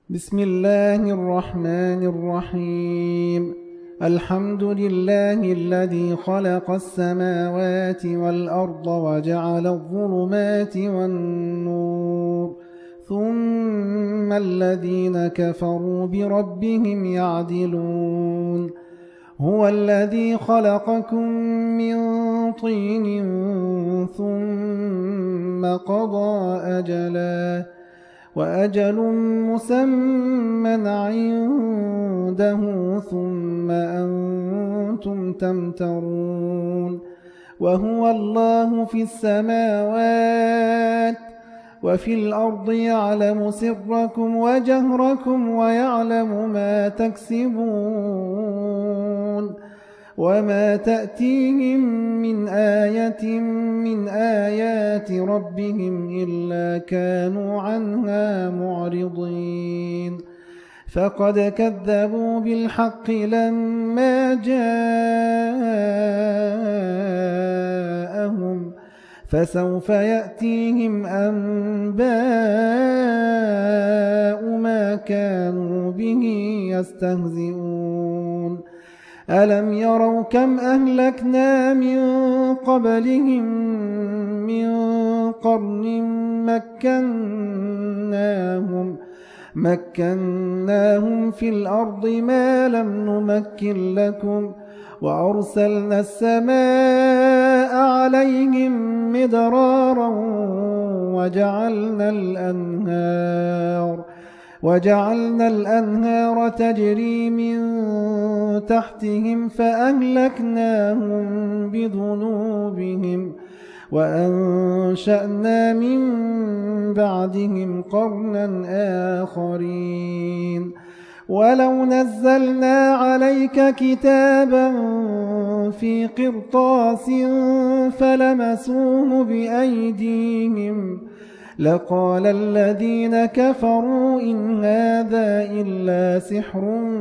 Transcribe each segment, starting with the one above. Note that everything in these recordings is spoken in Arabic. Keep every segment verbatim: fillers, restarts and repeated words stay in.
بسم الله الرحمن الرحيم. الحمد لله الذي خلق السماوات والأرض وجعل الظلمات والنور، ثم الذين كفروا بربهم يعدلون. هو الذي خلقكم من طين ثم قضى أجلا، وأجل مسمى عنده، ثم أنتم تمترون. وهو الله في السماوات وفي الأرض، يعلم سركم وجهركم ويعلم ما تكسبون. وما تأتيهم من آية من آيات ربهم إلا كانوا عنها معرضين. فقد كذبوا بالحق لما جاءهم، فسوف يأتيهم أنباء ما كانوا به يستهزئون. ألم يروا كم أهلكنا من قبلهم من قرن مكناهم مكناهم في الأرض ما لم نمكن لكم، وأرسلنا السماء عليهم مدرارا وجعلنا الأنهار وجعلنا الأنهار تجري من تحتهم فأهلكناهم بذنوبهم، وأنشأنا من بعدهم قرنا آخرين. ولو نزلنا عليك كتابا في قرطاس فلمسوه بأيديهم لقال الذين كفروا إن هذا إلا سحر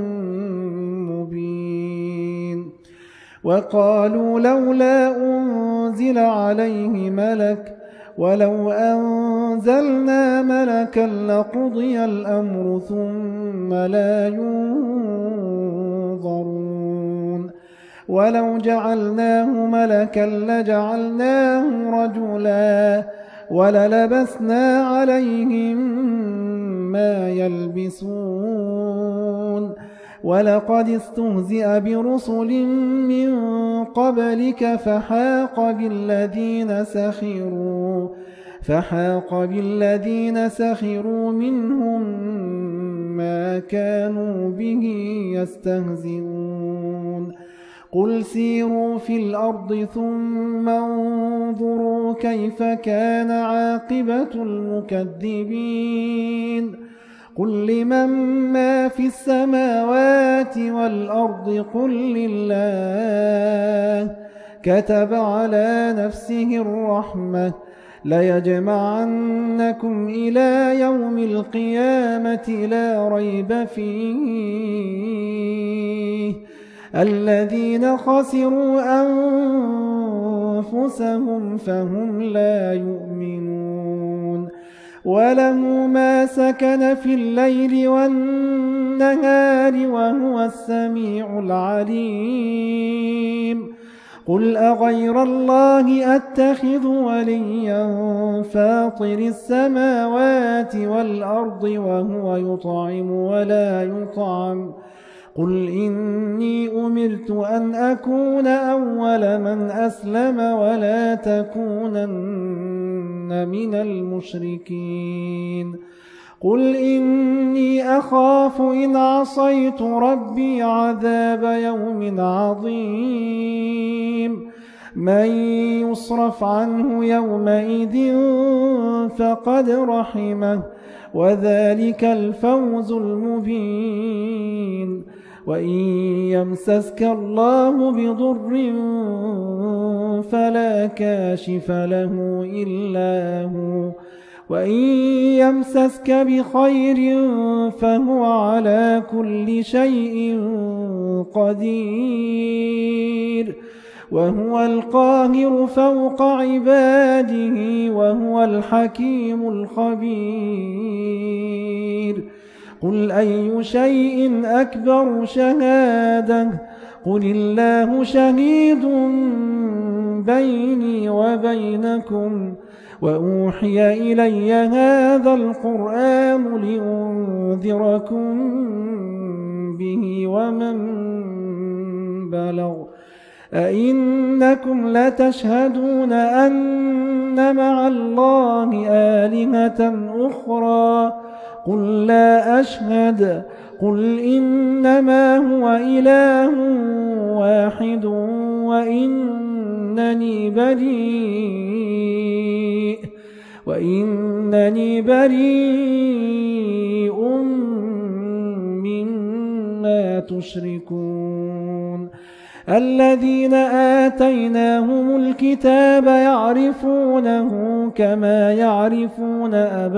مبين. وقالوا لولا أنزل عليه ملك، ولو أنزلنا ملكا لقضي الأمر ثم لا ينظرون. ولو جعلناه ملكا لجعلناه رجلا وللبسنا عليهم ما يلبسون. ولقد استهزئ برسل من قبلك فحاق بالذين سخروا فحاق بالذين سخروا منهم ما كانوا به يستهزئون. قل سيروا في الأرض ثم انظروا كيف كان عاقبة المكذبين. قل لمن ما في السماوات والأرض قل لله، كتب على نفسه الرحمة ليجمعنكم إلى يوم القيامة لا ريب فيه. الذين خسروا أنفسهم فهم لا يؤمنون. وله ما سكن في الليل والنهار وهو السميع العليم. قل أغير الله أتخذ وليا فاطر السماوات والأرض وهو يطعم ولا يطعم. قل إني أمرت أن أكون أول من أسلم ولا تكونن من المشركين. قل إني أخاف إن عصيت ربي عذاب يوم عظيم. من يصرف عنه يومئذ فقد رحمه، وذلك الفوز المبين. وإن يمسسك الله بضر فلا كاشف له إلا هو، وإن يمسسك بخير فهو على كل شيء قدير. وهو القاهر فوق عباده وهو الحكيم الخبير. قل أي شيء أكبر شهادة قل الله شهيد بيني وبينكم وأوحي إلي هذا القرآن لأنذركم به ومن بلغ أئنكم لتشهدون أن مع الله آلهة أخرى قل لا أشهد قل إنما هو إله واحد وإنني بريء وإنني بريء مما تشركون الذين آتيناهم الكتاب يعرفونه كما يعرفون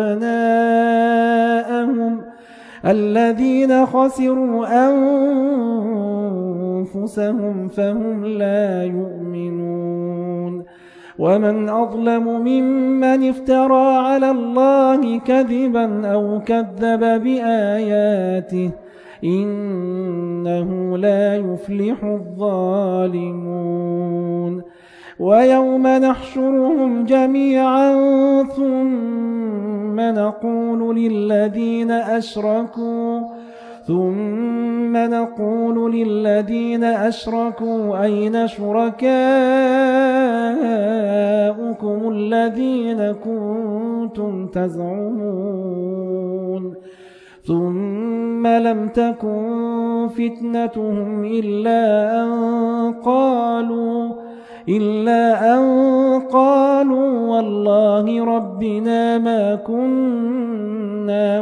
أبناءهم الذين خسروا أنفسهم فهم لا يؤمنون ومن أظلم ممن افترى على الله كذبا أو كذب بآياته إنه لا يفلح الظالمون ويوم نحشرهم جميعا ثم نقول للذين أشركوا ثم نقول للذين أشركوا أين شركاؤكم الذين كنتم تزعمون ثم لم تكن فتنتهم إلا أن قالوا إلا أن قالوا والله ربنا ما كنا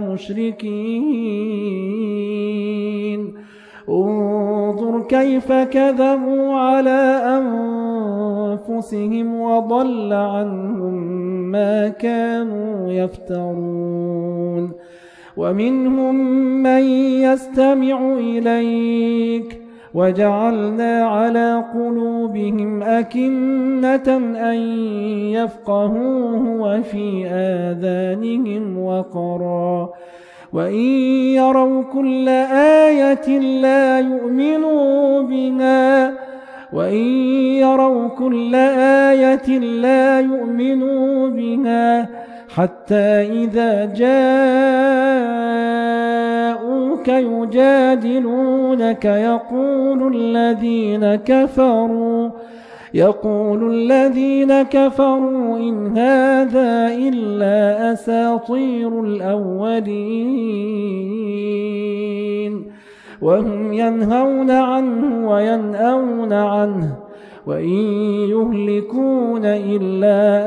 مشركين انظر كيف كذبوا على أنفسهم وضل عنهم ما كانوا يفترون ومنهم من يستمع إليك وجعلنا على قلوبهم أكنة أن يفقهوه وفي آذانهم وقرا وإن يروا كل آية لا يؤمنوا بها وإن يروا كل آية لا يؤمنوا بها حتى إذا جاءوك يجادلونك يقول الذين كفروا يقول الذين كفروا إن هذا إلا أساطير الأولين وهم ينهون عنه وينأون عنه وإن يهلكون إلا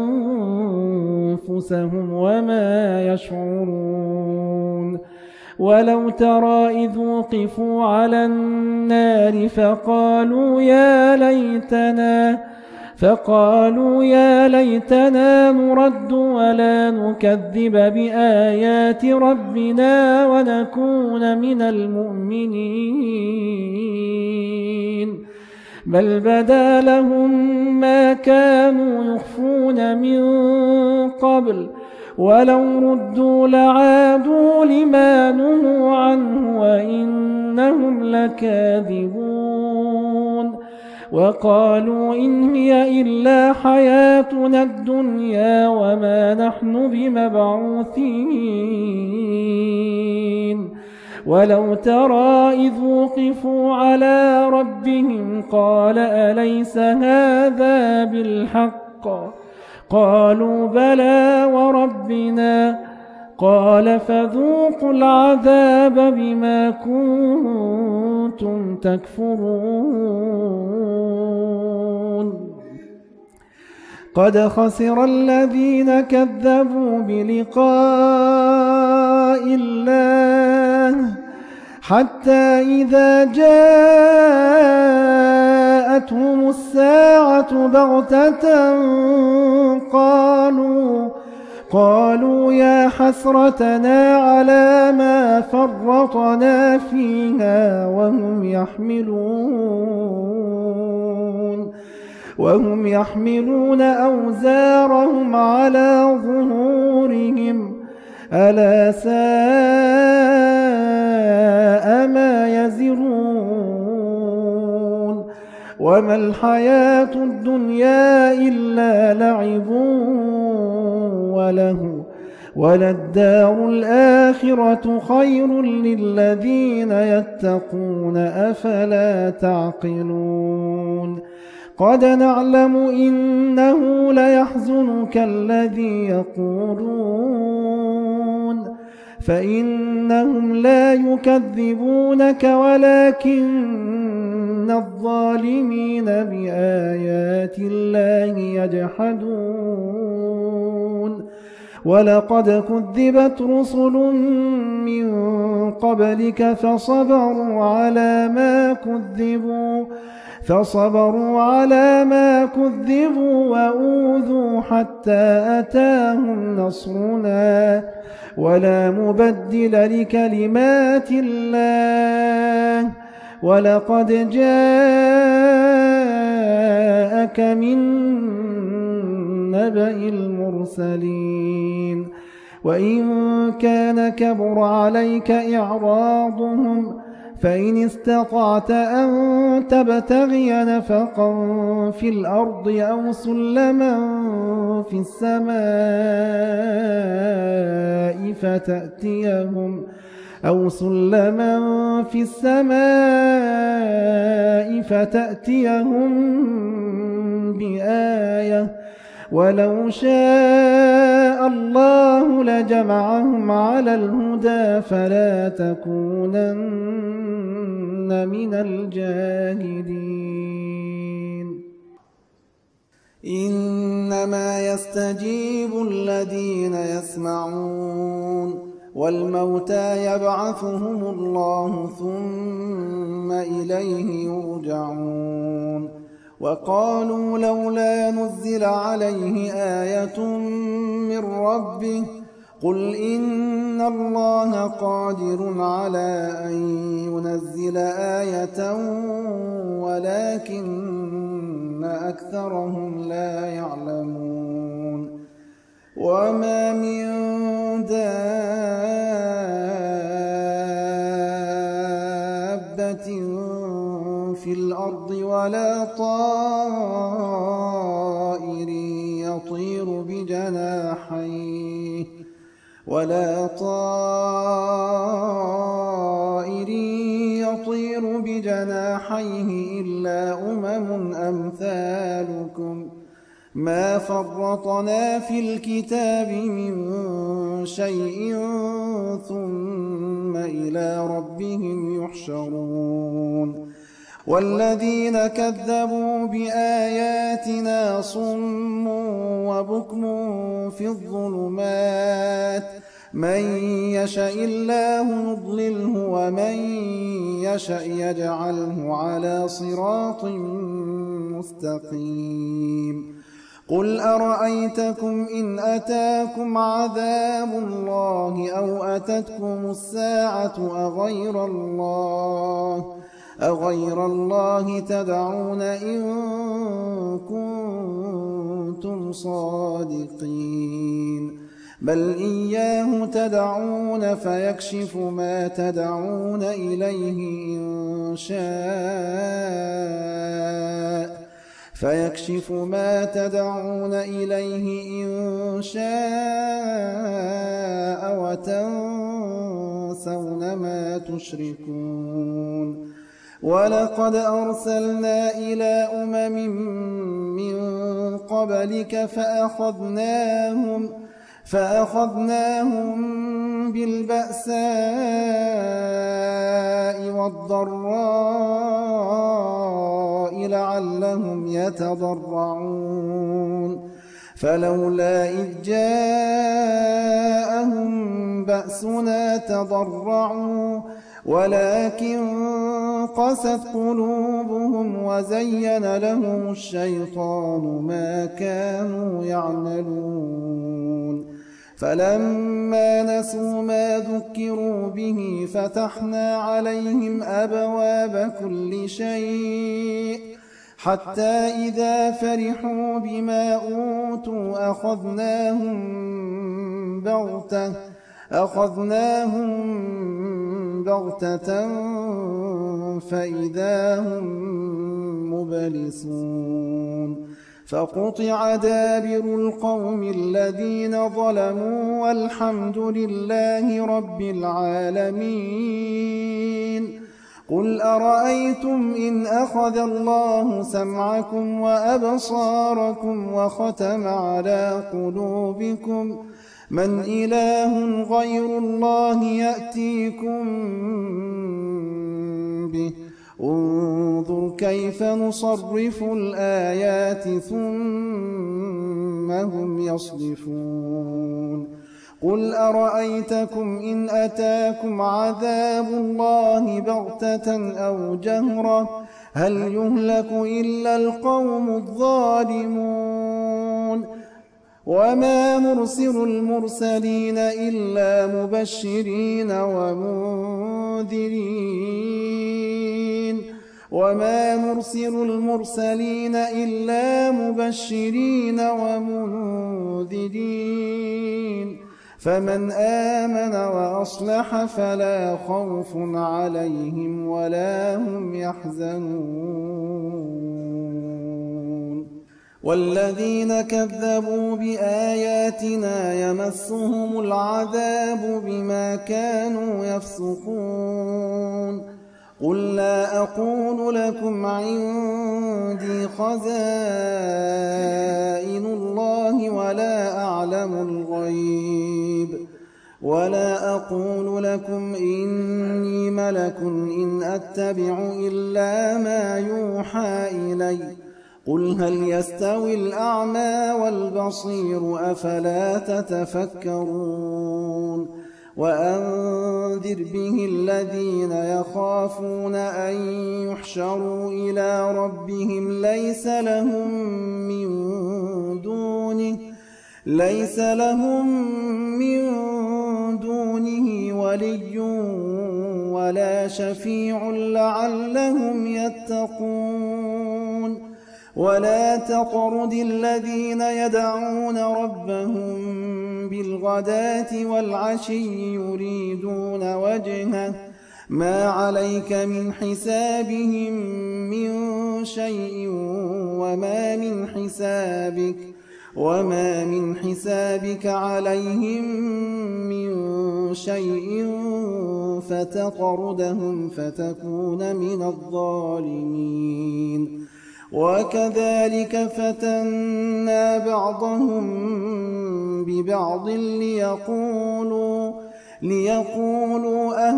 أنفسهم وما يشعرون ولو ترى إذ وقفوا على النار فقالوا يا ليتنا فقالوا يا ليتنا نرد ولا نكذب بآيات ربنا ونكون من المؤمنين بل بدا لهم ما كانوا يخفون من قبل ولو ردوا لعادوا لما نهوا عنه وإنهم لكاذبون وقالوا إن هي إلا حياتنا الدنيا وما نحن بمبعوثين ولو ترى إذ وقفوا على ربهم قال أليس هذا بالحق قالوا بلى وربنا قال فذوقوا العذاب بما كنتم تكفرون قد خسر الذين كذبوا بلقاء الله حتى إذا جاءتهم الساعة بغتة قالوا قالوا يا حسرتنا على ما فرطنا فيها وهم يحملون وهم يحملون أوزارهم على ظهورهم ألا ساء ما يزرون وما الحياة الدنيا إلا لعب وله وللدار الآخرة خير للذين يتقون أفلا تعقلون قد نعلم إنه ليحزنك الذي يقولون فإنهم لا يكذبونك ولكن الظالمين بآيات الله يجحدون ولقد كذبت رسل من قبلك فصبروا على ما كذبوا فصبروا على ما كذبوا وأوذوا حتى أتاهم نصرنا ولا مبدل لكلمات الله ولقد جاءك من نبأ المرسلين وإن كان كبر عليك إعراضهم فإن استطعت أن تبتغي نفقا في الأرض أو سلما في السماء فتأتيهم أو سلما في السماء فتأتيهم بآية ولو شاء الله لجمعهم على الهدى فلا تكونن من الجاهلين إنما يستجيب الذين يسمعون والموتى يبعثهم الله ثم إليه يرجعون وقالوا لولا نزل عليه آية من ربه قل إن الله قادر على أن ينزل آية ولكن أكثرهم لا يعلمون وما من دابة في الأرض ولا طائر يطير بجناحيه ولا طائر يطير بجناحيه إلا أمم أمثالكم ما فرطنا في الكتاب من شيء ثم إلى ربهم يحشرون والذين كذبوا بآياتنا صم وبكم في الظلمات من يشاء الله يضلله ومن يشاء يجعله على صراط مستقيم قل أرأيتكم إن أتاكم عذاب الله أو أتتكم الساعة أغير الله أغير الله تدعون إن كنتم صادقين بل إياه تدعون فيكشف ما تدعون إليه إن شاء فيكشف ما تدعون إليه إن شاء وتنسون ما تشركون ولقد أرسلنا إلى أمم من قبلك فأخذناهم فأخذناهم بالبأساء والضراء لعلهم يتضرعون فلولا إذ جاءهم بأسنا تضرعوا ولكن قست قلوبهم وزين لهم الشيطان ما كانوا يعملون فلما نسوا ما ذكروا به فتحنا عليهم أبواب كل شيء حتى إذا فرحوا بما أوتوا أخذناهم بغتة أخذناهم بغتة فإذا هم مبلسون فقطع دابر القوم الذين ظلموا والحمد لله رب العالمين. قل أرأيتم إن أخذ الله سمعكم وأبصاركم وختم على قلوبكم من إله غير الله يأتيكم به انظر كيف نصرف الآيات ثم هم يصدفون. قل أرأيتكم إن أتاكم عذاب الله بغتة أو جهرة هل يهلك إلا القوم الظالمون. وما نرسل المرسلين إلا مبشرين ومنذرين وما نرسل المرسلين إلا مبشرين ومنذرين فمن آمن وأصلح فلا خوف عليهم ولا هم يحزنون. والذين كذبوا بآياتنا يمسهم العذاب بما كانوا يفسقون. قل لا أقول لكم عندي خزائن الله ولا أعلم الغيب ولا أقول لكم إني ملك إن أتبع إلا ما يوحى إلي. قل هل يستوي الأعمى والبصير أفلا تتفكرون. وأنذر به الذين يخافون أن يحشروا إلى ربهم ليس لهم من دونه ليس لهم من دونه ولي ولا شفيع لعلهم يتقون. ولا تطرد الذين يدعون ربهم بالغداة والعشي يريدون وجهه ما عليك من حسابهم من شيء وما من حسابك وما من حسابك عليهم من شيء فتطردهم فتكون من الظالمين. وكذلك فتنا بعضهم ببعض ليقولوا ليقولوا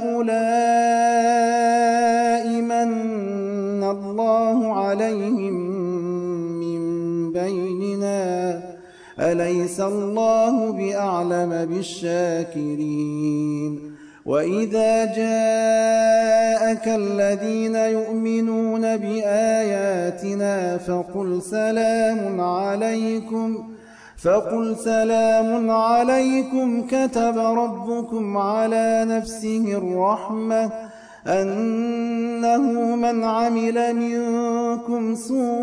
أهؤلاء من الله عليهم من بيننا أليس الله بأعلم بالشاكرين. وإذا جاءك الذين يؤمنون بآياتنا فقل سلام عليكم فقل سلام عليكم كتب ربكم على نفسه الرحمة أنه من عمل منكم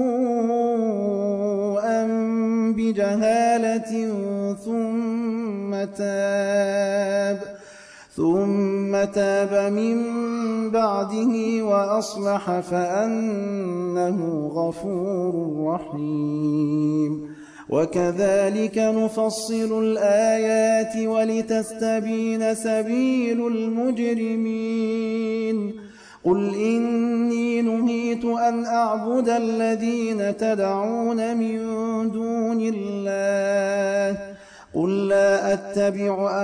سوءا بجهالة ثم تاب ثم تاب من بعده وأصلح فأنه غفور رحيم. وكذلك نفصل الآيات ولتستبين سبيل المجرمين. قل إني نهيت أن أعبد الذين تدعون من دون الله قل لا أتبع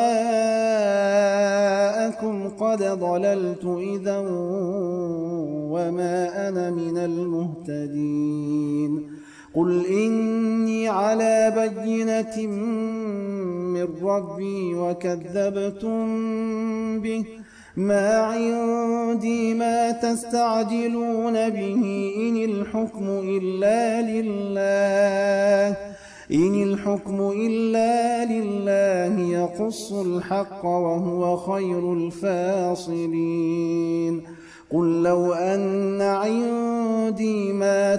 أهواءكم قد ضللت إذا وما أنا من المهتدين. قل إني على بينة من ربي وكذبتم به ما عندي ما تستعجلون به إن الحكم إلا لله إن الحكم إلا لله يقص الحق وهو خير الفاصلين. قل لو أن عندي ما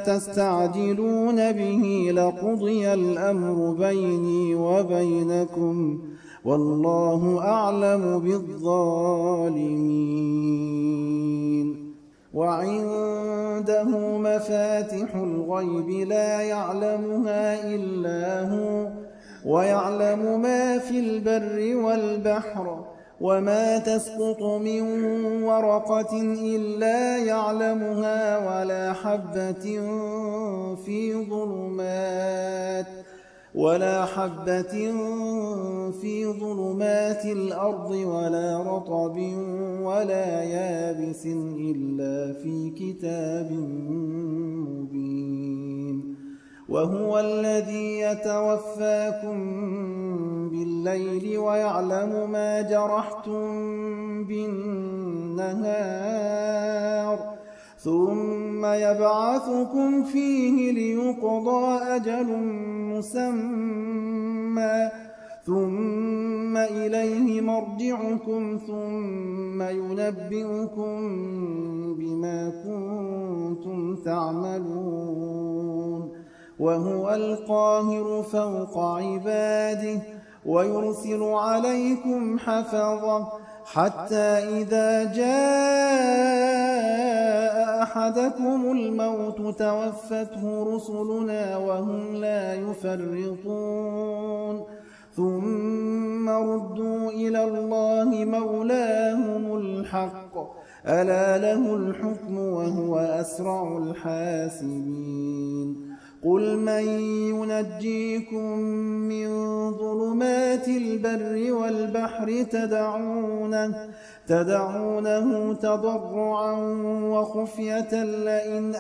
تستعجلون به لقضي الأمر بيني وبينكم والله أعلم بالظالمين. وعنده مفاتح الغيب لا يعلمها إلا هو ويعلم ما في البر والبحر وما تسقط من ورقة إلا يعلمها ولا حبة في ظلمات ولا حبة في ظلمات الأرض ولا رطب ولا يابس إلا في كتاب مبين. وهو الذي يتوفاكم بالليل ويعلم ما جرحتم بالنهار ثم يبعثكم فيه ليقضى أجل مسمى ثم إليه مرجعكم ثم ينبئكم بما كنتم تعملون. وهو القاهر فوق عباده ويرسل عليكم حفظة حتى إذا جاء أحدكم الموت توفته رسلنا وهم لا يفرطون ثم ردوا إلى الله مولاهم الحق ألا له الحكم وهو أسرع الحاسبين. قل من ينجيكم من ظلمات البر والبحر تدعونه, تدعونه تضرعا وخفية لئن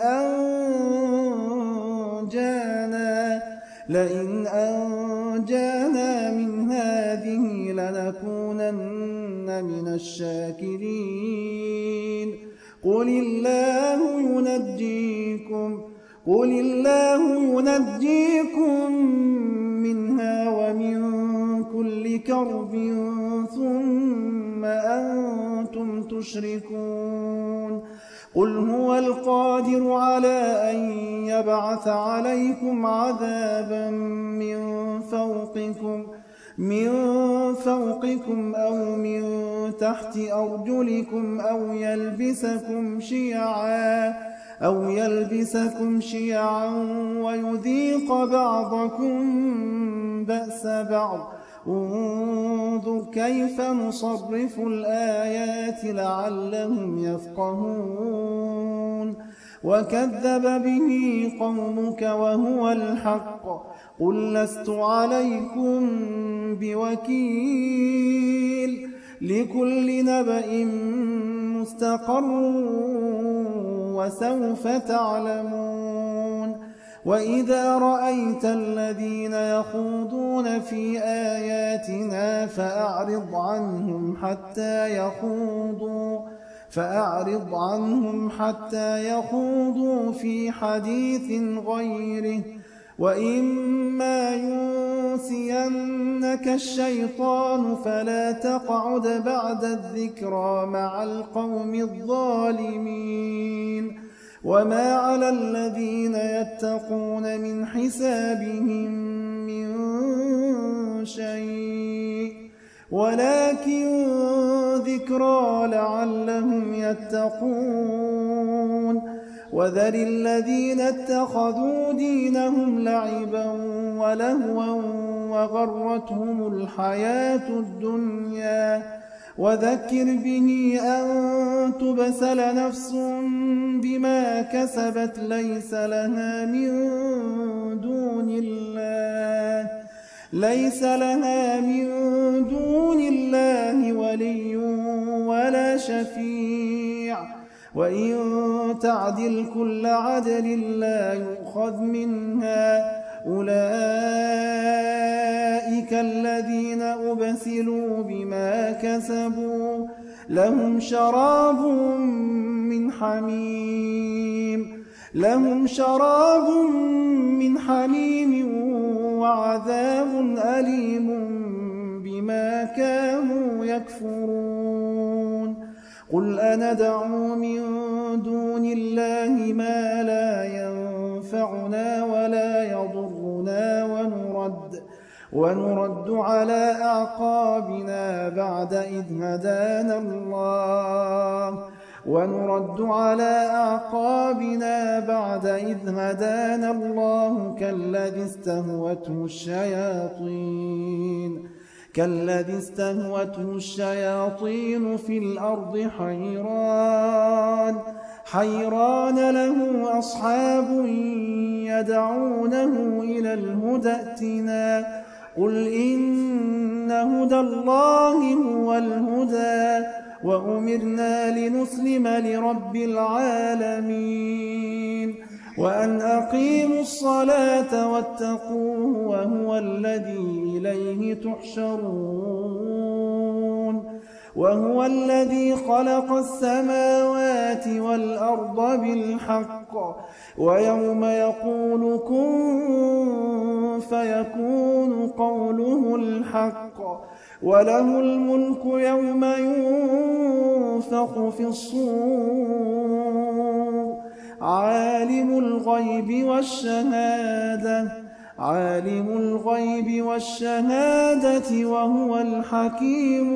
أنجانا, لئن أنجانا من هذه لنكونن من الشاكرين. قل الله ينجيكم قل الله ينجيكم منها ومن كل كرب ثم أنتم تشركون. قل هو القادر على أن يبعث عليكم عذابا من فوقكم من فوقكم أو من تحت أرجلكم أو يلبسكم شيعا أو يلبسكم شيعا ويذيق بعضكم بأس بعض. انظر كيف نصرف الآيات لعلهم يفقهون. وكذب به قومك وهو الحق قل لست عليكم بوكيل لكل نبأ مستقر وسوف تعلمون. وإذا رأيت الذين يخوضون في آياتنا فأعرض عنهم حتى يخوضوا فأعرض عنهم حتى يخوضوا في حديث غيره وإما ينسينك الشيطان فلا تقعد بعد الذكرى مع القوم الظالمين. وما على الذين يتقون من حسابهم من شيء ولكن ذكرى لعلهم يتقون. وذر الذين اتخذوا دينهم لعبا ولهوا وغرتهم الحياة الدنيا وذكر به أن تبسل نفس بما كسبت ليس لها من دون الله ليس لها من دون الله ولي ولا شفيع وإن تعدل كل عدل لا يؤخذ منها. أولئك الذين أبسلوا بما كسبوا لهم شراب من حميم لهم شراب من حميم وعذاب أليم بما كانوا يكفرون. قل أندعو من دون الله ما لا ينفعنا ولا يضرنا ونرد ونرد على أعقابنا بعد إذ هدانا الله ونرد على أعقابنا بعد إذ هدانا الله كالذي استهوته الشياطين كالذي استهوته الشياطين في الأرض حيران حيران له أصحاب يدعونه إلى الهدى ائتنا قل إن هدى الله هو الهدى وأمرنا لنسلم لرب العالمين وأن أقيموا الصلاة واتقوه وهو الذي إليه تحشرون وهو الذي خلق السماوات والأرض بالحق ويوم يقول كن فيكون قوله الحق وله الملك يوم ينفخ في الصور عالم الغيب والشهادة عالم الغيب والشهادة وهو الحكيم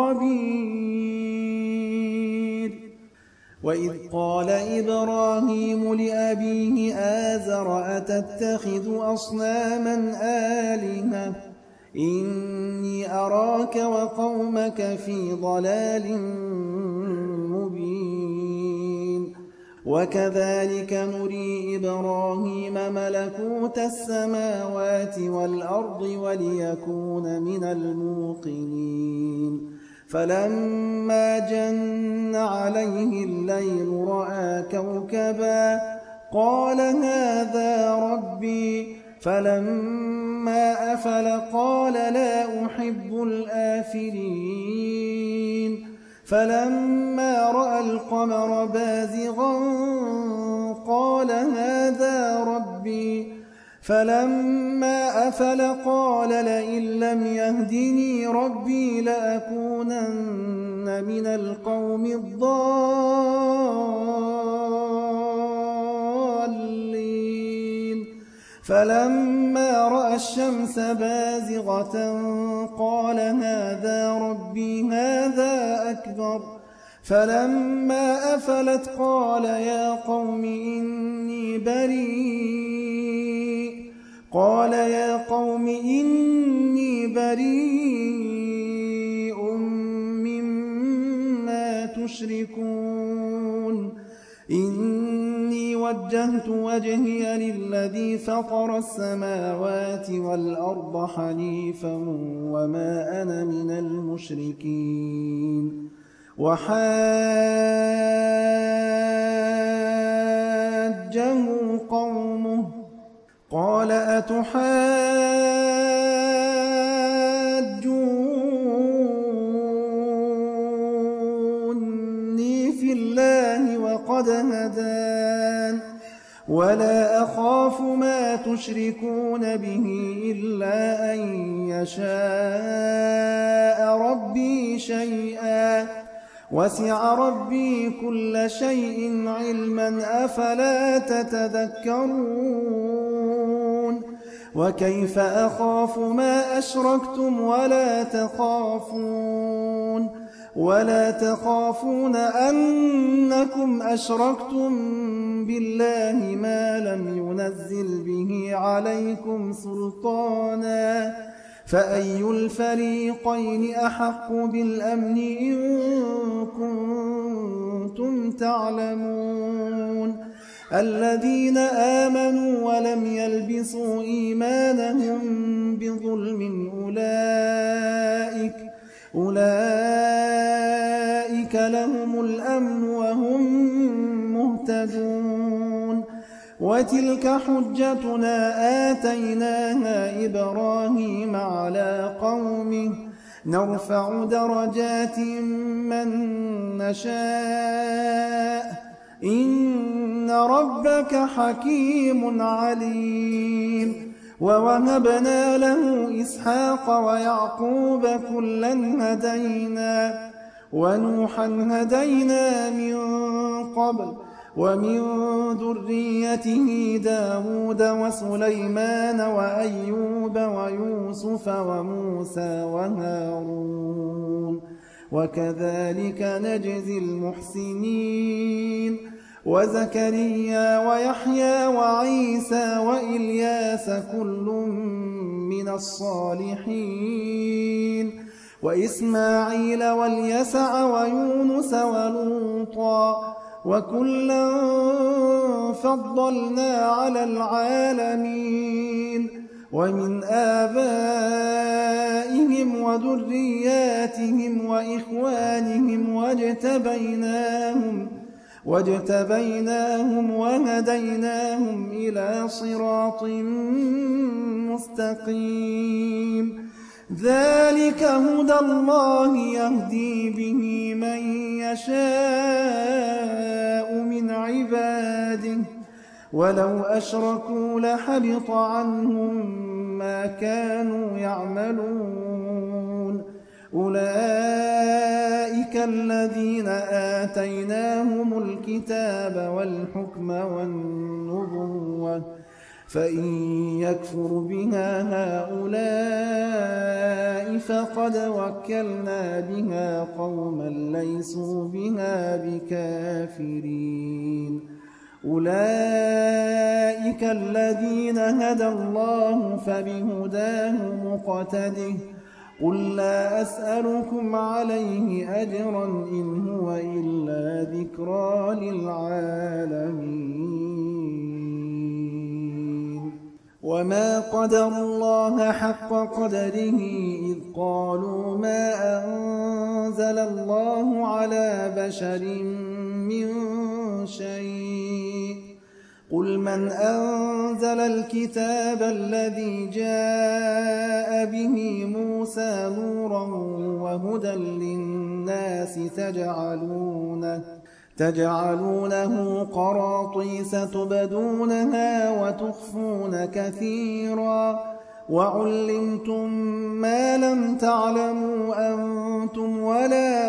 الخبير وإذ قال إبراهيم لأبيه آزر أتتخذ أصناما آلهة إني أراك وقومك في ضلال مبين وكذلك نري إبراهيم ملكوت السماوات والأرض وليكون من الموقنين فلما جن عليه الليل رأى كوكبا قال هذا ربي فلما أفل قال لا أحب الآفلين فلما رأى القمر بازغا قال هذا ربي فلما أفل قال لئن لم يهدني ربي لأكونن من القوم الضالين فلما رأى الشمس بازغة قال هذا ربي هذا أكبر فلما أفلت قال يا قوم إني بريء قال يا قوم إني بريء مما تشركون إني وجهت وجهي للذي فطر السماوات والأرض حنيفا وما أنا من المشركين وحاجه قومه قال أتحاجوني في الله وقد هدان ولا أخاف ما تشركون به إلا أن يشاء ربي شيئا وسع ربي كل شيء علما أفلا تتذكرون وكيف أخاف ما أشركتم ولا تخافون ولا تخافون أنكم أشركتم بالله ما لم ينزل به عليكم سلطانا فأي الفريقين أحق بالأمن إن كنتم تعلمون الذين آمنوا ولم يلبسوا إيمانهم بظلم أولئك أولئك لهم الأمن وهم مهتدون وتلك حجتنا آتيناها إبراهيم على قومه نرفع درجات من نشاء إن ربك حكيم عليم ووهبنا له إسحاق ويعقوب كلا هدينا ونوحا هدينا من قبل ومن ذريته داود وسليمان وأيوب ويوسف ويوسف وموسى وهارون وكذلك نجزي المحسنين وزكريا ويحيى وعيسى وإلياس كل من الصالحين وإسماعيل واليسع ويونس ولوطا وكلا فضلنا على العالمين ومن آبائهم وذرياتهم وإخوانهم واجتبيناهم واجتبيناهم وهديناهم إلى صراط مستقيم ذلك هدى الله يهدي به من يشاء من عباده ولو أشركوا لحبط عنهم ما كانوا يعملون أولئك الذين آتيناهم الكتاب والحكم والنبوة فإن يكفر بها هؤلاء فقد وكلنا بها قوما ليسوا بها بكافرين أولئك الذين هدى الله فبهداه مقتده قل لا أسألكم عليه أجرا إن هو إلا ذكرى للعالمين وما قدر الله حق قدره إذ قالوا ما أنزل الله على بشر من شيء قل من أنزل الكتاب الذي جاء به موسى نورا وهدى للناس تجعلونه, تجعلونه قراطيس تبدونها وتخفون كثيرا وعلمتم ما لم تعلموا أنتم ولا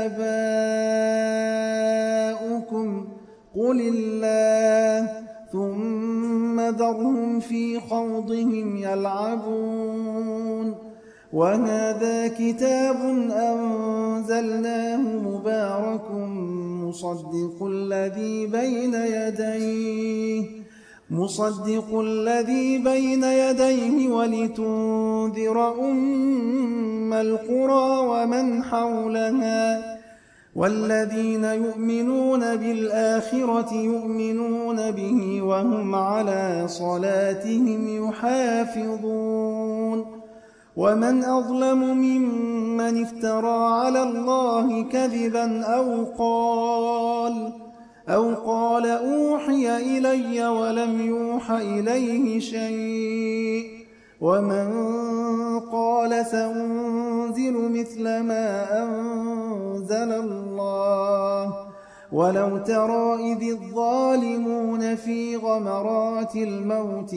آباؤكم قل الله ثم ذرهم في خوضهم يلعبون وهذا كتاب أنزلناه مبارك مصدق الذي بين يديه مصدق الذي بين يديه ولتنذر أم القرى ومن حولها والذين يؤمنون بالآخرة يؤمنون به وهم على صلاتهم يحافظون ومن أظلم ممن افترى على الله كذبا أو قال أو قال أوحي إلي ولم يوح إليه شيء ومن قال سأنزل مثل ما أنزل الله ولو ترى إذ الظالمون في غمرات الموت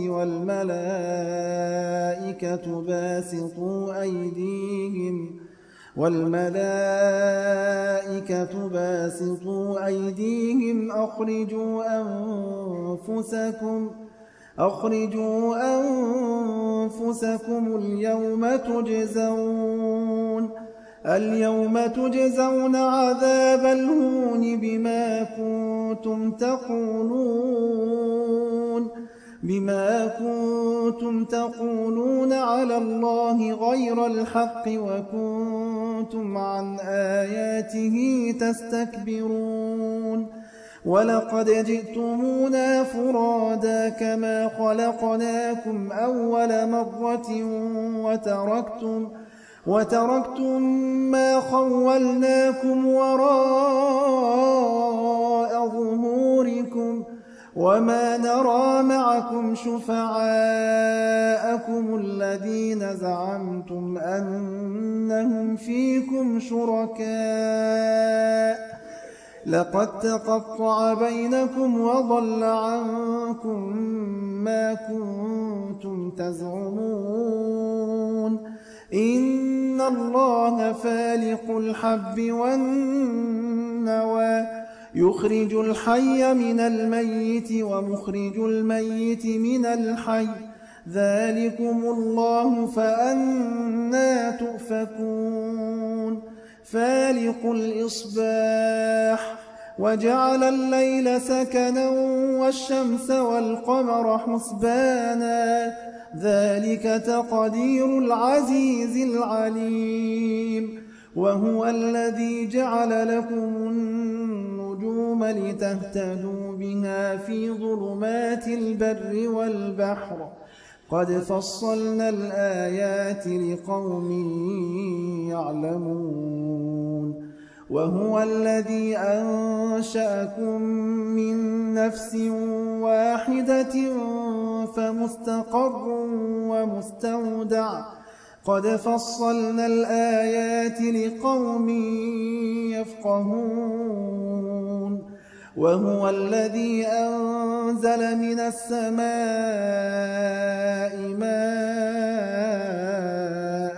والملائكة باسطوا أيديهم والملائكة باسطوا أيديهم أخرجوا أنفسكم أخرجوا أنفسكم اليوم تجزون اليوم تجزون عذاب الهون بما كنتم تقولون بما كنتم تقولون على الله غير الحق وكنتم عن آياته تستكبرون ولقد جئتمونا فرادا كما خلقناكم أول مرة وتركتم وتركتم ما خولناكم وراء ظهوركم وما نرى معكم شفعاءكم الذين زعمتم أنهم فيكم شركاء لقد تقطع بينكم وضل عنكم ما كنتم تزعمون إن الله فالق الحب والنوى يخرج الحي من الميت ومخرج الميت من الحي ذلكم الله فأنى تؤفكون فالق الإصباح وجعل الليل سكنا والشمس والقمر حسبانا ذلك تقدير العزيز العليم وهو الذي جعل لكم النجوم لتهتدوا بها في ظلمات البر والبحر قد فصلنا الآيات لقوم يعلمون وهو الذي أنشأكم من نفس واحدة فمستقر ومستودع قد فصلنا الآيات لقوم يفقهون وهو الذي أنزل من السماء ماء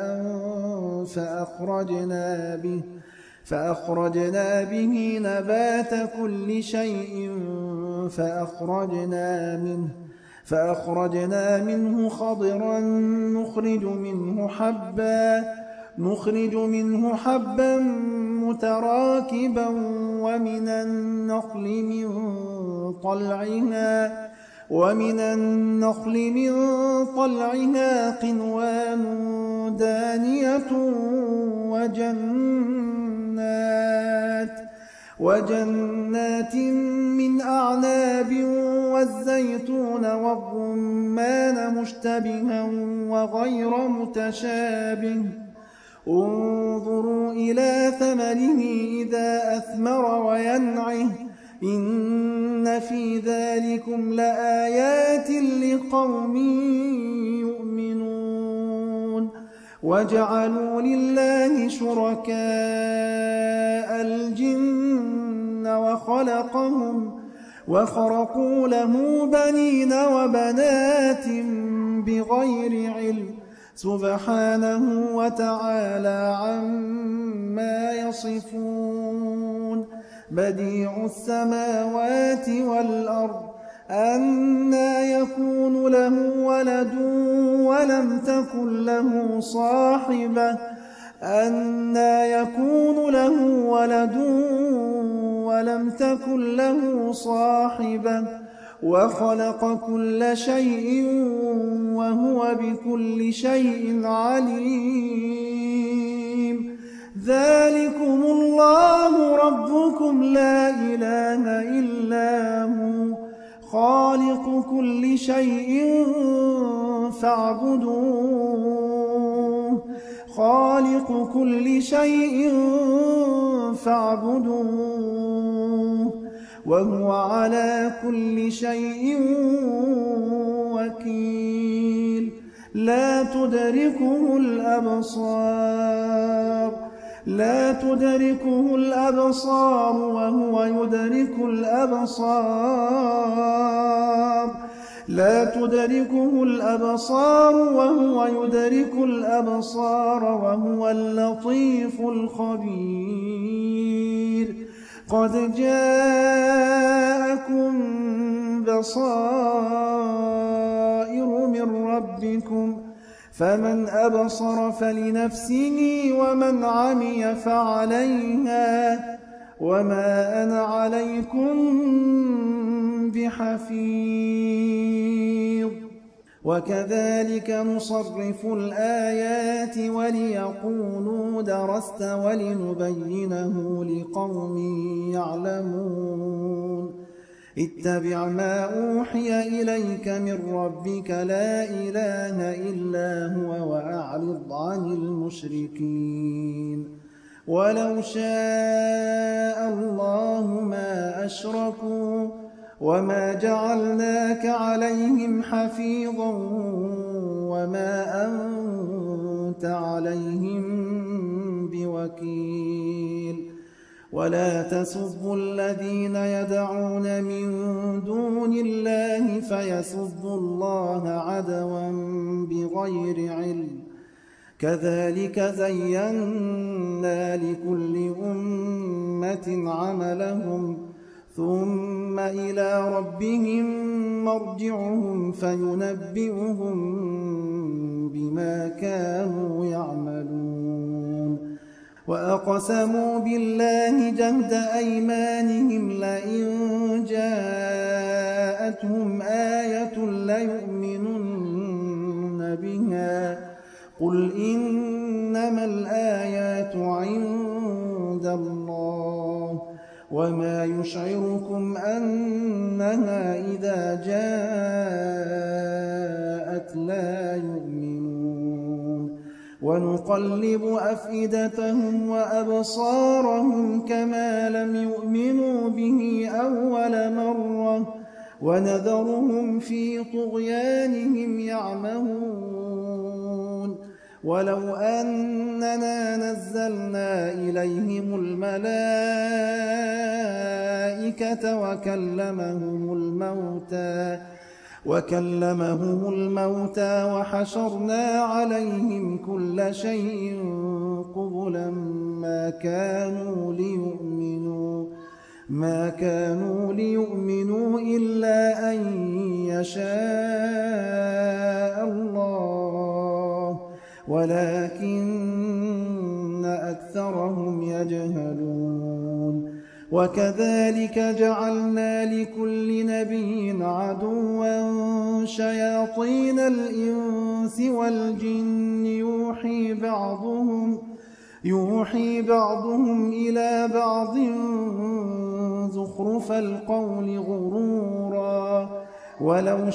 فأخرجنا به فأخرجنا به نبات كل شيء فأخرجنا منه فأخرجنا منه خضرا نخرج منه حبا نخرج منه حبا متراكبا ومن النخل من طلعها ومن النخل من طلعها قنوان دانية وجنات وجنات من أعناب والزيتون والرمان مشتبها وغير متشابه انظروا إلى ثمره إذا أثمر وينعه إن في ذلكم لآيات لقوم يؤمنون وجعلوا لله شركاء الجن وخلقهم وخرقوا له بنين وبنات بغير علم سبحانه وتعالى عما يصفون بديع السماوات والأرض أنى يكون له ولد ولم تكن له صاحبة أنى يكون له ولد ولم تكن له صاحبة وخلق كل شيء وهو بكل شيء عليم ذلكم الله ربكم لا إله إلا هو خالق كل شيء فاعبدوه خالق كل شيء فاعبدوه وهو على كل شيء وكيل لا تدركه الأبصار لا تدركه الأبصار وهو يدرك الأبصار لا تدركه الأبصار وهو يدرك الأبصار وهو اللطيف الخبير قد جاءكم بصائر من ربكم فمن أبصر فلنفسه ومن عمي فعليها وما أنا عليكم بحفيظ وكذلك نصرف الآيات وليقولوا درست ولنبينه لقوم يعلمون اتبع ما أوحي إليك من ربك لا إله إلا هو وأعرض عن المشركين ولو شاء الله ما أشركوا وما جعلناك عليهم حفيظا وما أنت عليهم بوكيل ولا تسبوا الذين يدعون من دون الله فيسبوا الله عدوا بغير علم كذلك زينا لكل أمة عملهم ثم إلى ربهم مرجعهم فينبئهم بما كانوا يعملون وأقسموا بالله جهد أيمانهم لئن جاءتهم آية ليؤمنن بها قل إنما الآيات عند الله وما يشعركم أنها إذا جاءت لا يؤمنون ونقلب أفئدتهم وأبصارهم كما لم يؤمنوا به أول مرة ونذرهم في طغيانهم يعمهون ولو أننا نزلنا إليهم الملائكة وكلمهم الموتى وكلمهم الموتى وحشرنا عليهم كل شيء قبلا ما كانوا ليؤمنوا ما كانوا ليؤمنوا إلا أن يشاء الله ولكن أكثرهم يجهلون وكذلك جعلنا لكل نبي عدوا شياطين الإنس والجن يوحي بعضهم يوحي بعضهم إلى بعض زخرف القول غرورا ولو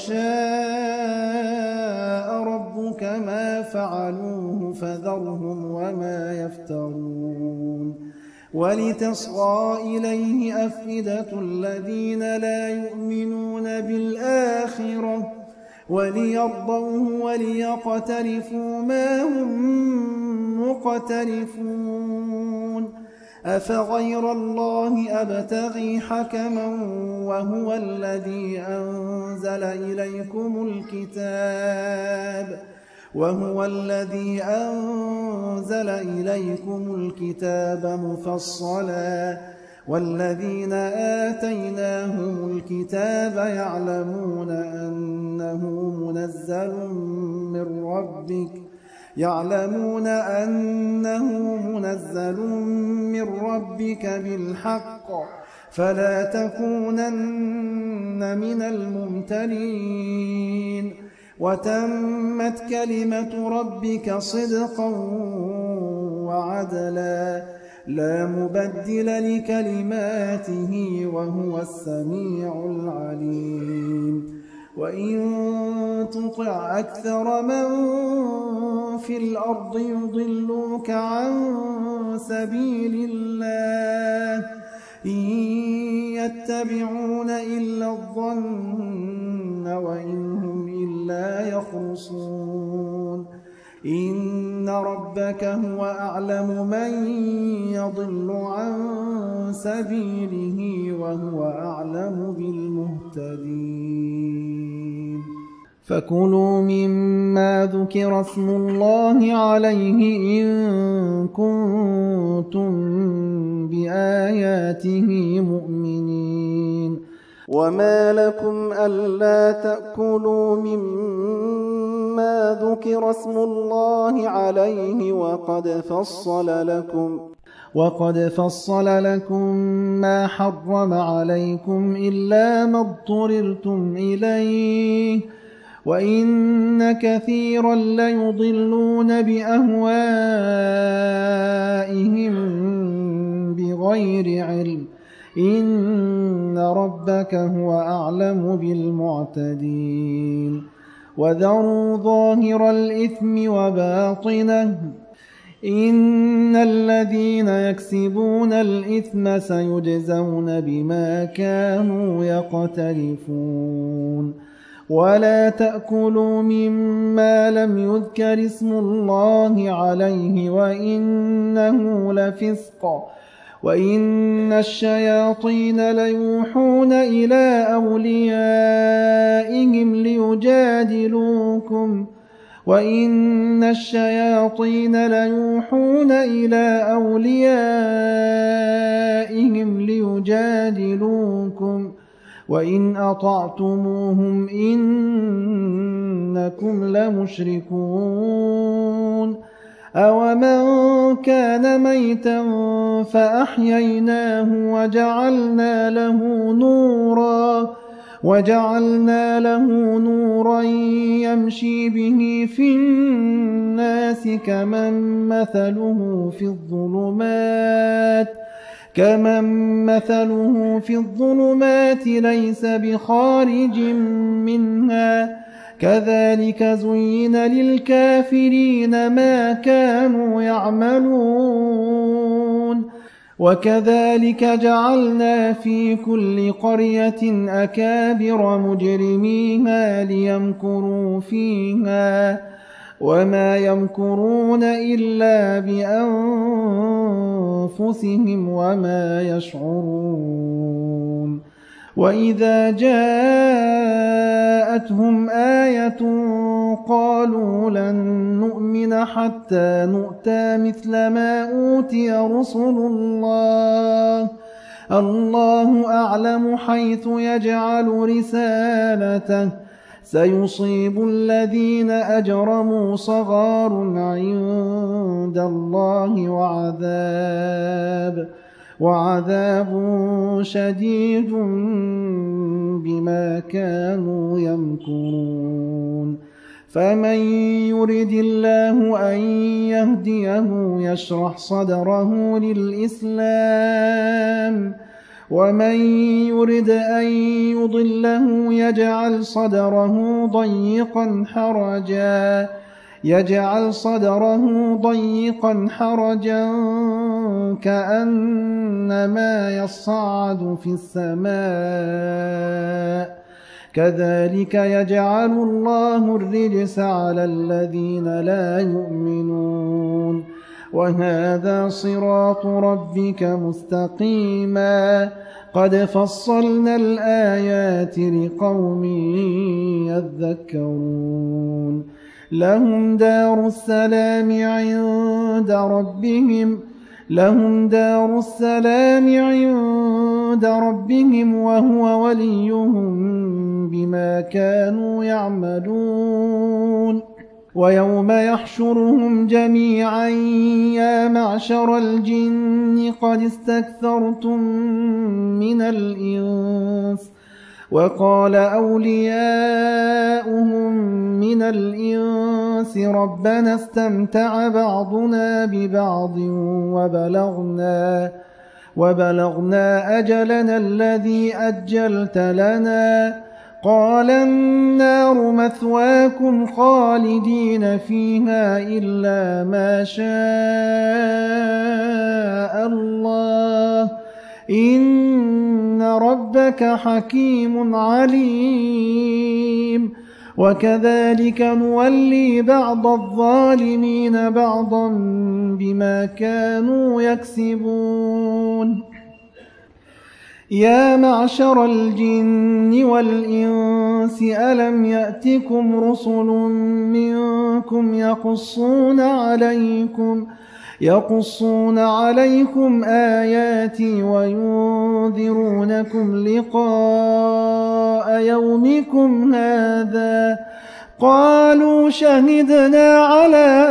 شاء ربك ما فعلوه فذرهم وما يفترون ولتصغى إليه أفئدة الذين لا يؤمنون بالآخرة وليرضوه وليقترفوا ما هم مقترفون أفغير الله أبتغي حكما وهو الذي أنزل إليكم الكتاب وهو الذي أنزل إليكم الكتاب مفصلا والذين آتيناهم الكتاب يعلمون أنه منزل من ربك يعلمون أنه منزل من ربك بالحق فلا تكونن من الممترين وتمت كلمة ربك صدقا وعدلا لا مبدل لكلماته وهو السميع العليم وإن تطع أكثر من في الأرض يضلوك عن سبيل الله إن يتبعون إلا الظن وإن هم إلا يخرصون إن ربك هو أعلم من يضل عن سبيله وهو أعلم بالمهتدين فكلوا مما ذكر اسم الله عليه إن كنتم بآياته مؤمنين وما لكم ألا تأكلوا مما ذكر اسم الله عليه وقد فصل لكم وقد فصل لكم ما حرم عليكم إلا ما اضطررتم إليه وإن كثيرا ليضلون بأهوائهم بغير علم إن ربك هو أعلم بالمعتدين وذروا ظاهر الإثم وباطنه إن الذين يكسبون الإثم سيجزون بما كانوا يقترفون ولا تأكلوا مما لم يذكر اسم الله عليه وإنه لفسق وإن الشياطين ليوحون إلى أوليائهم ليجادلوكم وإن الشياطين ليوحون إلى أوليائهم ليجادلوكم وإن أطعتموهم إنكم لمشركون أومن كان ميتا فأحييناه وجعلنا له نورا وجعلنا له نورا يمشي به في الناس كمن مثله في الظلمات كمن مثله في الظلمات ليس بخارج منها كذلك زين للكافرين ما كانوا يعملون وكذلك جعلنا في كل قرية أكابر مجرميها ليمكروا فيها وما يمكرون إلا بأنفسهم وما يشعرون وإذا جاءتهم آية قالوا لن نؤمن حتى نؤتى مثل ما أوتي رسل الله الله أعلم حيث يجعل رسالته سيصيب الذين أجرموا صغار عند الله وعذاب وعذاب شديد بما كانوا يمكرون فمن يرد الله أن يهديه يشرح صدره للإسلام ومن يرد أن يضله يجعل صدره ضيقا حرجا يجعل صدره ضيقا حرجا كأنما يصعد في السماء كذلك يجعل الله الرجس على الذين لا يؤمنون وهذا صراط ربك مستقيما قد فصلنا الآيات لقوم يذكرون لهم دار السلام عند ربهم لهم دار السلام عند ربهم وهو وليهم بما كانوا يعملون ويوم يحشرهم جميعا يا معشر الجن قد استكثرتم من الإنس وقال أولياؤهم من الإنس ربنا استمتع بعضنا ببعض وبلغنا وبلغنا أجلنا الذي أجلت لنا قال النار مثواكم خالدين فيها إلا ما شاء الله إن ربك حكيم عليم وكذلك نولي بعض الظالمين بعضا بما كانوا يكسبون يا معشر الجن والإنس ألم يأتكم رسل منكم يقصون عليكم يقصون عليكم آياتي وينذرونكم لقاء يومكم هذا قالوا شهدنا على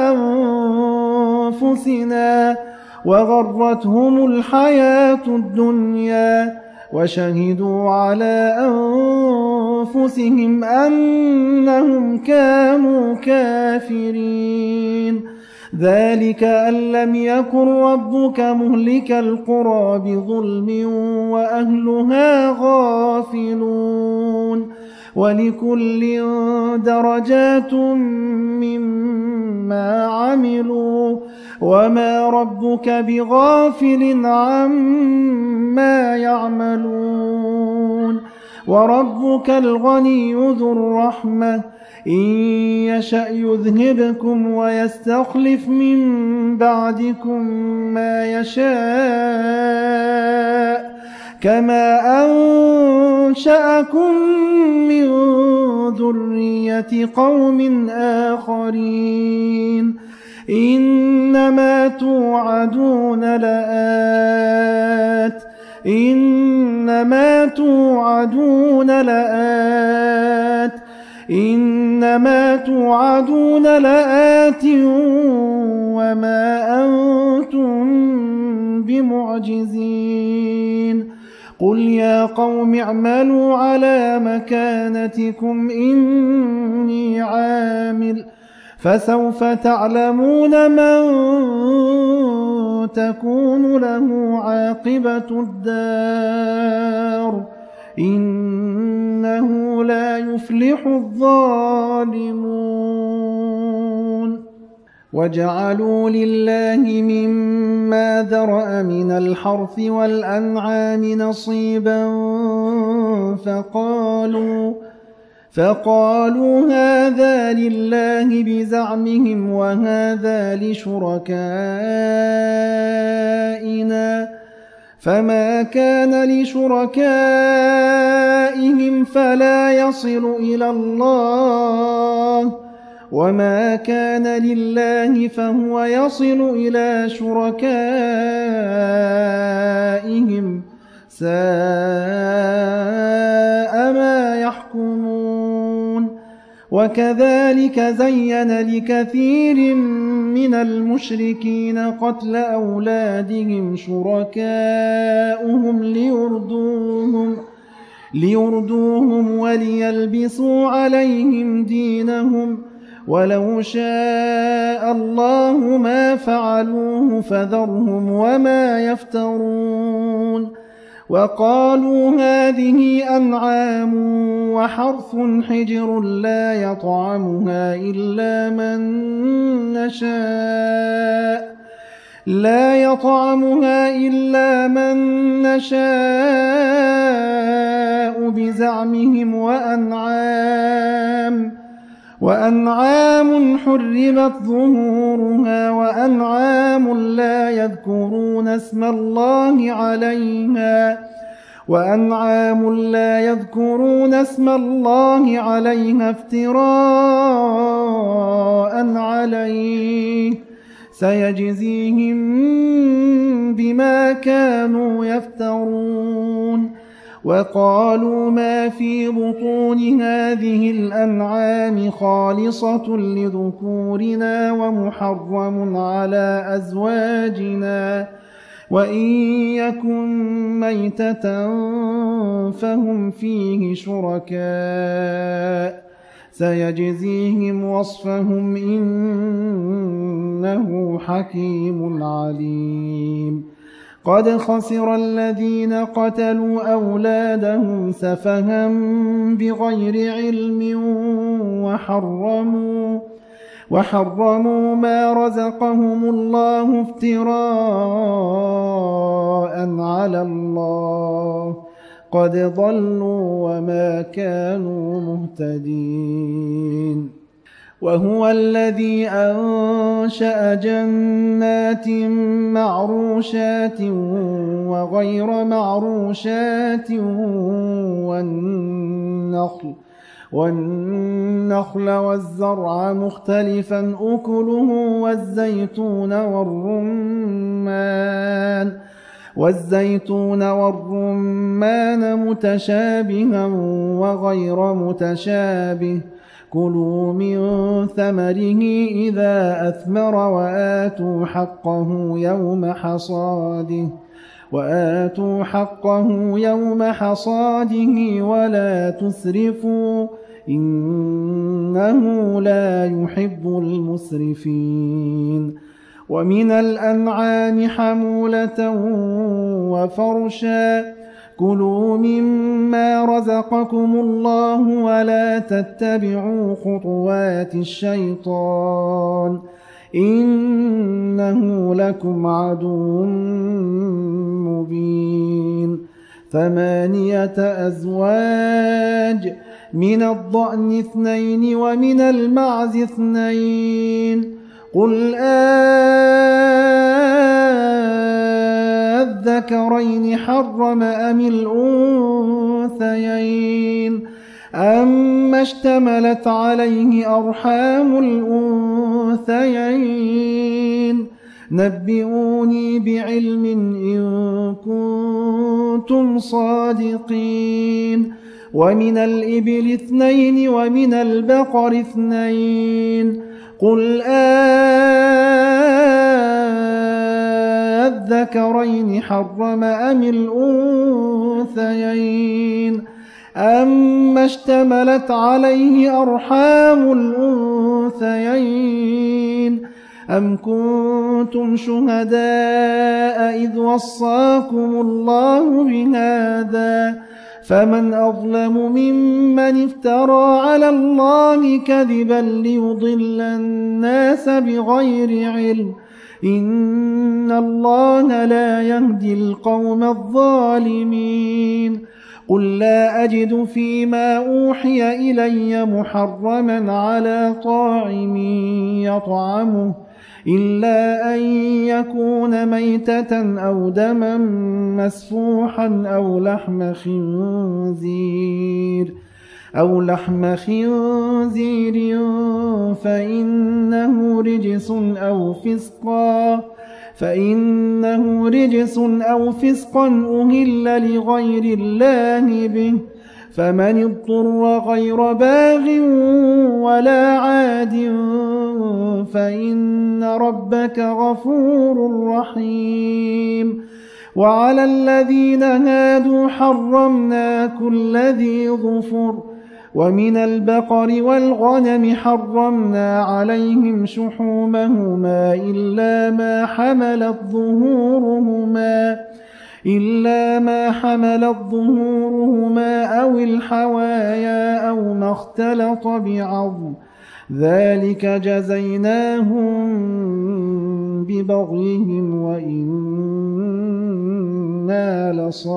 أنفسنا وغرتهم الحياة الدنيا وشهدوا على أنفسهم أنهم كانوا كافرين ذلك أن لم يكن ربك مهلك القرى بظلم وأهلها غافلون ولكل درجات مما عملوا وما ربك بغافل عما يعملون وربك الغني ذو الرحمة إن يشأ يذهبكم ويستخلف من بعدكم ما يشاء كما أنشأكم من ذرية قوم آخرين إنما توعدون لآت إنما توعدون لآت إنما توعدون لآت وما أنتم بمعجزين قل يا قوم اعملوا على مكانتكم إني عامل فسوف تعلمون من تكون له عاقبة الدار إنه لا يفلح الظالمون وجعلوا لله مما ذرأ من الحرث والأنعام نصيبا فقالوا فقالوا هذا لله بزعمهم وهذا لشركائنا فما كان لشركائهم فلا يصل إلى الله وما كان لله فهو يصل إلى شركائهم ساء ما يحكمون وكذلك زين لكثير من المشركين قتل أولادهم شركاؤهم ليردوهم ليردوهم وليلبسوا عليهم دينهم ولو شاء الله ما فعلوه فذرهم وما يفترون وقالوا هذه أنعام وحرث حجر لا يطعمها إلا من نشاء لا يطعمها إلا من نشاء بزعمهم وأنعام وأنعام حرمت ظهورها وأنعام لا يذكرون اسم الله عليها وأنعام لا يذكرون اسم الله عليها افتراء عليه سيجزيهم بما كانوا يفترون وقالوا ما في بطون هذه الأنعام خالصة لذكورنا ومحرم على أزواجنا وإن يكن ميتة فهم فيه شركاء سيجزيهم وصفهم إنه حكيم عليم قد خسر الذين قتلوا أولادهم سفها بغير علم وحرموا وحرموا ما رزقهم الله افتراء على الله قد ضلوا وما كانوا مهتدين وهو الذي أنشأ جنات معروشات وغير معروشات والنخل والنخل والزرع مختلفا أكله والزيتون والرمان والزيتون والرمان متشابها وغير متشابه كلوا من ثمره إذا أثمر وآتوا حقه يوم حصاده وآتوا حقه يوم حصاده ولا تسرفوا إنه لا يحب المسرفين ومن الأنعام حمولة وفرشا كلوا مما رزقكم الله ولا تتبعوا خطوات الشيطان إنه لكم عدو مبين ثمانية أزواج من الضأن اثنين ومن المعز اثنين قل أذكرين حرم أم الأنثيين أما اشتملت عليه أرحام الأنثيين نبئوني بعلم إن كنتم صادقين ومن الإبل اثنين ومن البقر اثنين قل أذكرين حرم أم الأنثيين أما اشتملت عليه أرحام الأنثيين أم كنتم شهداء إذ وصاكم الله بهذا فمن أظلم ممن افترى على الله كذبا ليضل الناس بغير علم إن الله لا يهدي القوم الظالمين قل لا أجد فيما أوحي إلي محرما على طاعم يطعمه إلا أن يكون ميتة أو دما مسفوحا أو لحم خنزير أو لحم خنزير فإنه رجس أو فسقا فإنه رجس أو فسقا أهل لغير الله به فمن اضطر غير باغ ولا عاد فإن ربك غفور رحيم وعلى الذين هادوا حرمنا كل ذي ظفر ومن البقر والغنم حرمنا عليهم شحومهما إلا ما حملت ظهورهما إلا ما حملت ظهورهما أو الحوايا أو ما اختلط بعظم ذلك جزيناهم ببغيهم وإنا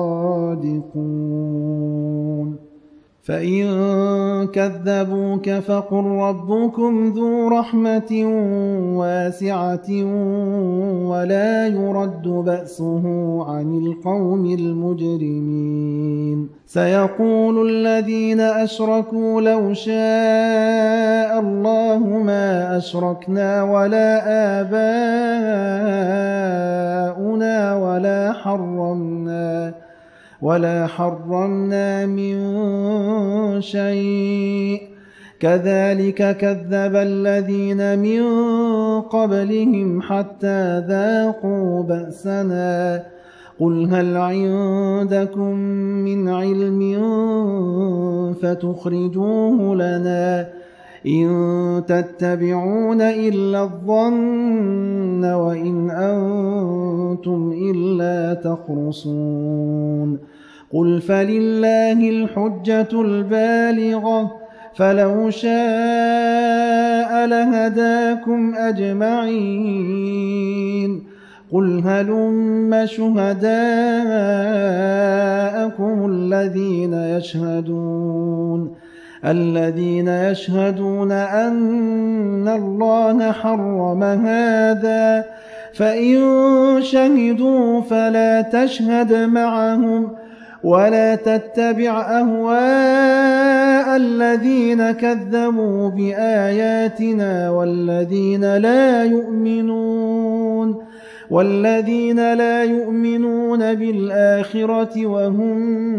لصادقون فإن كذبوك فقل ربكم ذو رحمة واسعة ولا يرد بأسه عن القوم المجرمين سيقول الذين أشركوا لو شاء الله ما أشركنا ولا آباؤنا ولا حرمنا ولا حرمنا من شيء كذلك كذب الذين من قبلهم حتى ذاقوا بأسنا قل هل عندكم من علم فتخرجوه لنا إن تتبعون إلا الظن وإن أنتم إلا تخرصون قل فلله الحجة البالغة فلو شاء لهداكم أجمعين قل هلم شهداءكم الذين يشهدون الذين يشهدون أن الله حرم هذا فإن شهدوا فلا تشهد معهم ولا تتبع أهواء الذين كذبوا بآياتنا والذين لا يؤمنون والذين لا يؤمنون بالآخرة وهم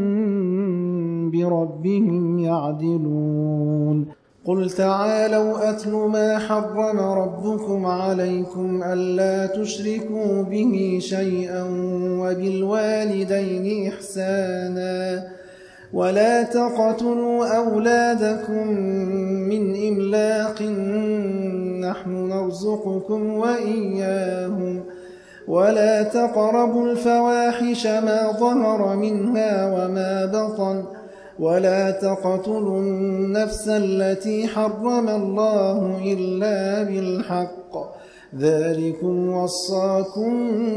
بربهم يعدلون قل تعالوا أتل ما حرم ربكم عليكم ألا تشركوا به شيئا وبالوالدين إحسانا ولا تقتلوا أولادكم من إملاق نحن نرزقكم وإياهم ولا تقربوا الفواحش ما ظهر منها وما بطن ولا تقتلوا النفس التي حرم الله إلا بالحق ذلكم وصاكم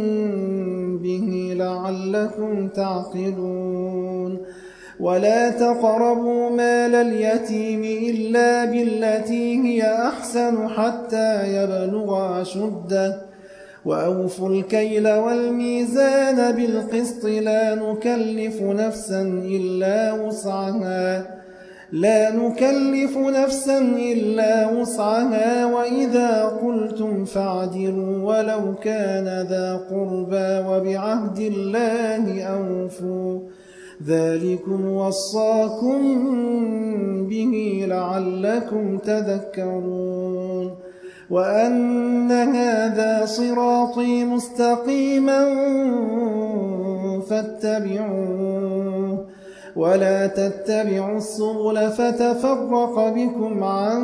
به لعلكم تعقلون ولا تقربوا مال اليتيم إلا بالتي هي أحسن حتى يبلغ أشده وأوفوا الكيل والميزان بالقسط لا نكلف نفسا إلا وسعها لا نكلف نفسا إلا وسعها وإذا قلتم فاعدلوا ولو كان ذا قربى وبعهد الله أوفوا ذلكم وصاكم به لعلكم تذكرون وأن هذا صراطي مستقيما فاتبعوه ولا تتبعوا السبل فتفرق بكم عن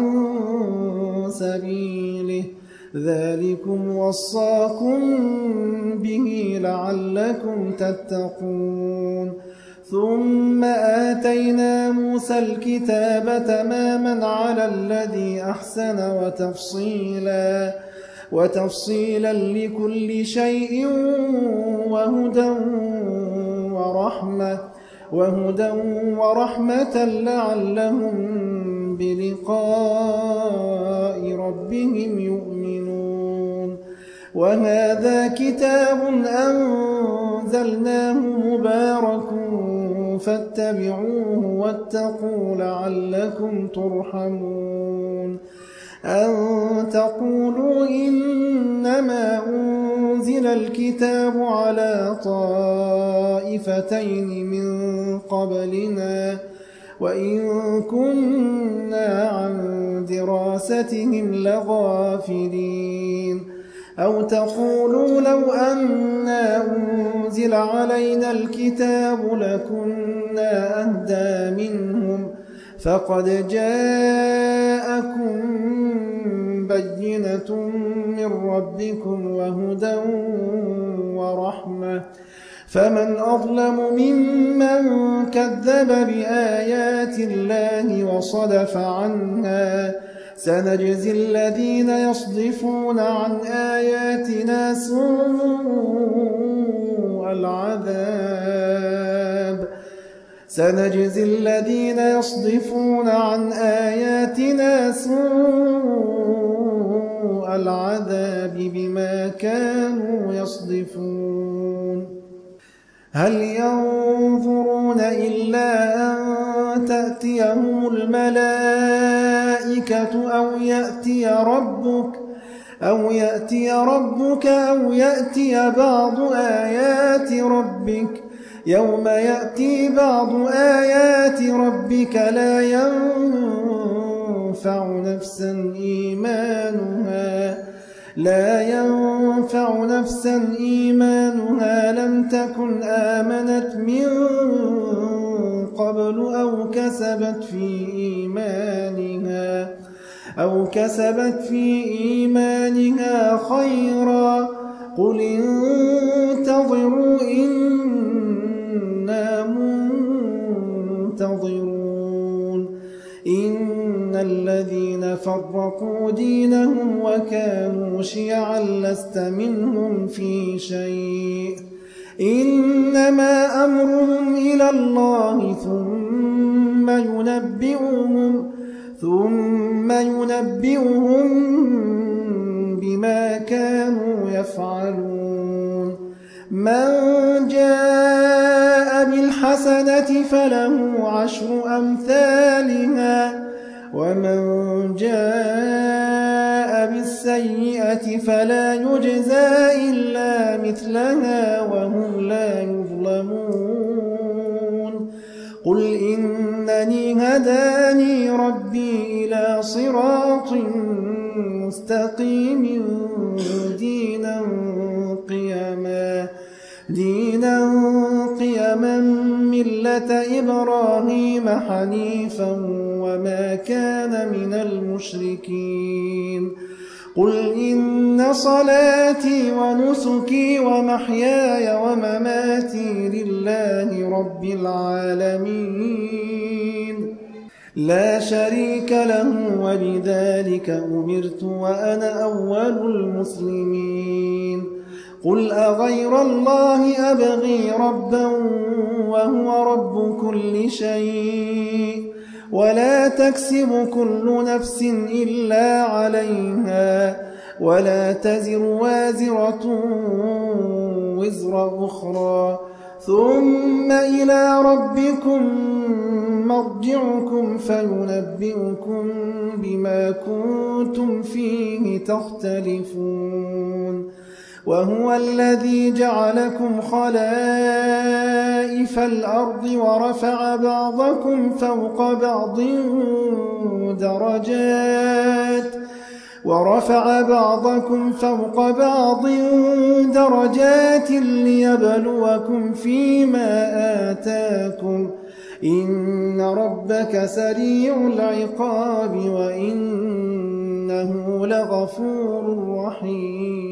سبيله ذلكم وصاكم به لعلكم تتقون ثم آتينا موسى الكتاب تماما على الذي أحسن وتفصيلا وتفصيلا لكل شيء وهدى ورحمة وهدى ورحمة لعلهم بلقاء ربهم يؤمنون وهذا كتاب أنزلناه مبارك فاتبعوه واتقوا لعلكم ترحمون أن تقولوا إنما أنزل الكتاب على طائفتين من قبلنا وإن كنا عن دراستهم لغافلين أو تقولوا لو أنا أنزل علينا الكتاب لكنا أهدى منهم فقد جاءكم بينة من ربكم وهدى ورحمة فمن أظلم ممن كذب بآيات الله وصدف عنها سنجزي الذين يصدفون عن آياتنا سوء العذاب سنجزي الذين يصدفون عن آياتنا سوء العذاب بما كانوا يصدفون هل ينظرون إلا أن تأتيهم الملائكة أو يأتي ربك أو يأتي ربك أو يأتي بعض آيات ربك يوم يأتي بعض آيات ربك لا ينفع نفسا إيمانها لا ينفع نفسا إيمانها لم تكن آمنت من قبل أو كسبت في إيمانها أو كسبت في إيمانها خيرا قل انتظروا إنا منتظرون إن الذين فرقوا دينهم وكانوا شيعا لست منهم في شيء إنما أمرهم إلى الله ثم ينبئهم ثم ينبئهم بما كانوا يفعلون من جاء بالحسنة فله عشر أمثالها ومن جاء بالسيئة فلا يجزى إلا مثلها وهم لا يظلمون قل إنني هداني ربي إلى صراط مستقيم دينا قيما دينا قيما ملة إبراهيم حنيفا وما كان من المشركين قل إن صلاتي ونسكي ومحياي ومماتي لله رب العالمين لا شريك له وبذلك أمرت وأنا أول المسلمين قل أغير الله أبغي ربا وهو رب كل شيء ولا تكسب كل نفس إلا عليها ولا تزر وازرة وزر أخرى ثم إلى ربكم مرجعكم فينبئكم بما كنتم فيه تختلفون وهو الذي جعلكم خلائف الأرض ورفع بعضكم فوق بعض درجات ورفع بعضكم فوق بعض درجات ليبلوكم فيما آتاكم إن ربك سريع العقاب وإنه لغفور رحيم